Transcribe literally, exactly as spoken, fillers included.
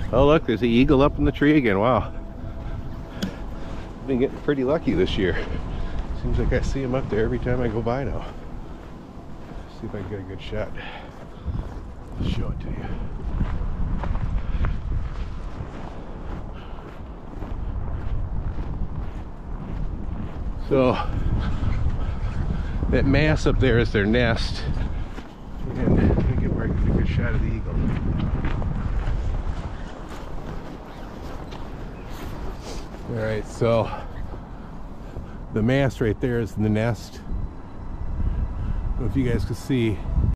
Oh look, there's an eagle up in the tree again. Wow. Been getting pretty lucky this year. Seems like I see him up there every time I go by now. See if I can get a good shot. I'll show it to you. So that mass up there is their nest, and let me get where I can get a good shot of the eagle. All right, so the mass right there is the nest. I don't know if you guys can see.